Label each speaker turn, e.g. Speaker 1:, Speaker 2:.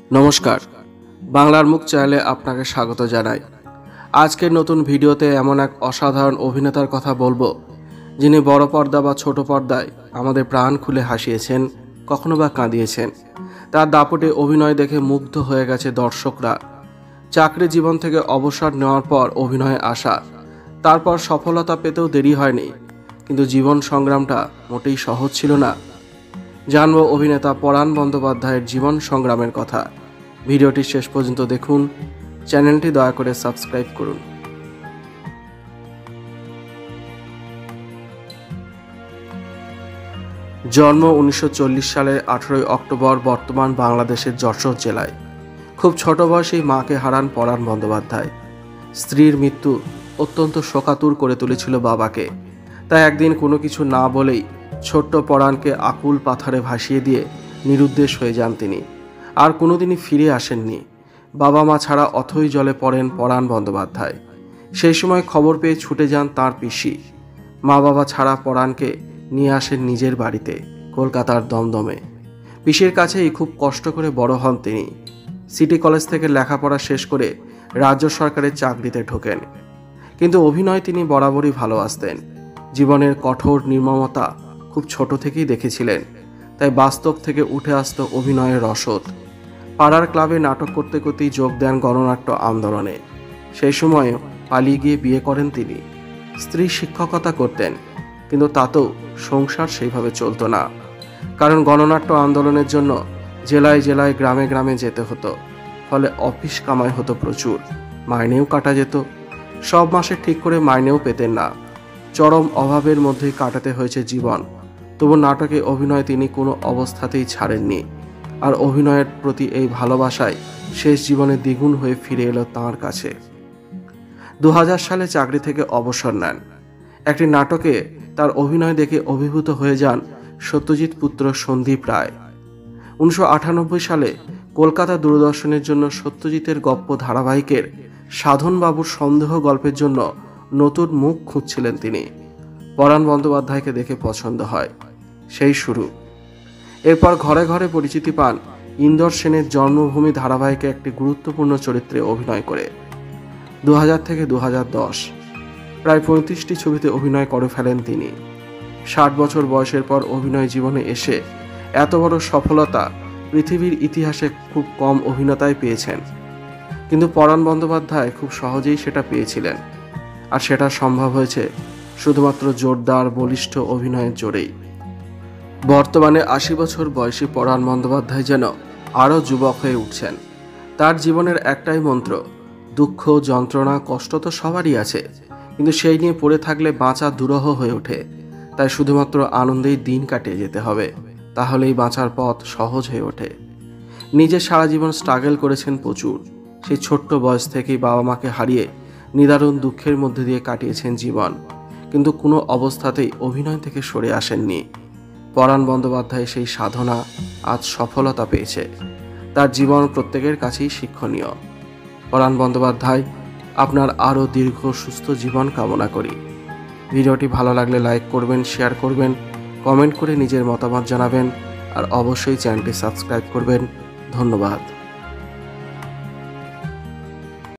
Speaker 1: নমস্কার, বাংলার মুখ চ্যানেলে আপনাকে স্বাগত জানাই। আজকের নতুন ভিডিওতে এমন এক অসাধারণ অভিনেতার কথা বলবো, যিনি বড় পর্দা বা ছোট পর্দায় আমাদের প্রাণ খুলে হাসিয়েছেন, কখনো বা কাঁদিয়েছেন। তার দাপটে অভিনয় দেখে মুগ্ধ হয়ে গেছে দর্শকরা। চাকরি জীবন থেকে অবসর নেওয়ার পর অভিনয়ে আসা, তারপর সফলতা পেতেও দেরি হয়নি, কিন্তু জীবন সংগ্রামটা মোটেই সহজ ছিল না। জানবো অভিনেতা পরাণ বন্দ্যোপাধ্যায়ের জীবন সংগ্রামের কথা। ভিডিওটি শেষ পর্যন্ত দেখুন, চ্যানেলটি দয়া করে সাবস্ক্রাইব করুন। জন্ম 1940 সালের 18 অক্টোবর বর্তমান বাংলাদেশের যশোর জেলায়। খুব ছোট বয়সেই মাকে হারান পরাণ বন্দ্যোপাধ্যায়। স্ত্রীর মৃত্যু অত্যন্ত শোকাতুর করে তুলেছিল বাবাকে। তাই একদিন কোনো কিছু না বলেই ছোট্ট পরাণকে আকুল পাথরে ভাসিয়ে দিয়ে নিরুদ্দেশ হয়ে যান তিনি। আর কোনোদিনই ফিরে আসেননি। বাবা মা ছাড়া অথই জলে পড়েন পরাণ বন্দ্যোপাধ্যায়। সেই সময় খবর পেয়ে ছুটে যান তাঁর পিসি। মা বাবা ছাড়া পরাণকে নিয়ে আসেন নিজের বাড়িতে, কলকাতার দমদমে। পিসির কাছেই খুব কষ্ট করে বড় হন তিনি। সিটি কলেজ থেকে লেখাপড়া শেষ করে রাজ্য সরকারের চাকরিতে ঢোকেন। কিন্তু অভিনয় তিনি বরাবরই ভালোবাসতেন। জীবনের কঠোর নির্মমতা খুব ছোট থেকেই দেখেছিলেন, তাই বাস্তব থেকে উঠে আসতো অভিনয়ের রসদ। পাড়ার ক্লাবে নাটক করতে করতেই যোগ দেন গণনাট্য আন্দোলনে। সেই সময়ে পালিয়ে গিয়ে বিয়ে করেন তিনি। স্ত্রী শিক্ষকতা করতেন, কিন্তু তাতেও সংসার সেইভাবে চলতো না। কারণ গণনাট্য আন্দোলনের জন্য জেলায় জেলায় গ্রামে গ্রামে যেতে হতো। ফলে অফিস কামাই হতো প্রচুর, মাইনেও কাটা যেত। সব মাসে ঠিক করে মাইনেও পেতেন না। চরম অভাবের মধ্যেই কাটাতে হয়েছে জীবন। তবু নাটকে অভিনয় তিনি কোনো অবস্থাতেই ছাড়েননি। আর অভিনয়ের প্রতি এই ভালোবাসায় শেষ জীবনে দ্বিগুণ হয়ে ফিরে এলো তাঁর কাছে। 2000 সালে চাকরি থেকে অবসর নেন। একটি নাটকে তার অভিনয় দেখে অভিভূত হয়ে যান সত্যজিৎ পুত্র সন্দীপ রায়। 1998 সালে কলকাতা দূরদর্শনের জন্য সত্যজিতের গপ্প ধারাবাহিকের সাধনবাবুর সন্দেহ গল্পের জন্য নতুন মুখ খুঁজছিলেন তিনি। পরাণ বন্দ্যোপাধ্যায়কে দেখে পছন্দ হয়, সেই শুরু। এরপর ঘরে ঘরে পরিচিতি পান ইন্দর সেনের জন্মভূমি ধারাবাহিকে একটি গুরুত্বপূর্ণ চরিত্রে অভিনয় করে। 2000 থেকে 2010 প্রায় 35টি ছবিতে অভিনয় করে ফেলেন তিনি। 60 বছর বয়সের পর অভিনয় জীবনে এসে এত বড় সফলতা পৃথিবীর ইতিহাসে খুব কম অভিনেতাই পেয়েছেন। কিন্তু পরাণ বন্দ্যোপাধ্যায় খুব সহজেই সেটা পেয়েছিলেন। আর সেটা সম্ভব হয়েছে শুধুমাত্র জোরদার বলিষ্ঠ অভিনয়ের জোরেই। বর্তমানে 80 বছর বয়সী পরাণ বন্দ্যোপাধ্যায় যেন আরও যুবক হয়ে উঠছেন। তার জীবনের একটাই মন্ত্র, দুঃখ যন্ত্রণা কষ্ট তো সবারই আছে, কিন্তু সেই নিয়ে পড়ে থাকলে বাঁচা দুরূহ হয়ে ওঠে। তাই শুধুমাত্র আনন্দেই দিন কাটিয়ে যেতে হবে, তাহলেই বাঁচার পথ সহজ হয়ে ওঠে। নিজে সারা জীবন স্ট্রাগল করেছেন প্রচুর। সেই ছোট্ট বয়স থেকেই বাবা মাকে হারিয়ে নিদারুণ দুঃখের মধ্যে দিয়ে কাটিয়েছেন জীবন, কিন্তু কোনো অবস্থাতেই অভিনয় থেকে সরে আসেননি। পরাণ বন্দ্যোপাধ্যায় সেই সাধনা আজ সফলতা পেয়েছে। তার জীবন প্রত্যেকের কাছেই শিক্ষণীয়। পরাণ বন্দ্যোপাধ্যায়, আপনার আরও দীর্ঘ সুস্থ জীবন কামনা করি। ভিডিওটি ভালো লাগলে লাইক করবেন, শেয়ার করবেন, কমেন্ট করে নিজের মতামত জানাবেন, আর অবশ্যই চ্যানেলটি সাবস্ক্রাইব করবেন। ধন্যবাদ।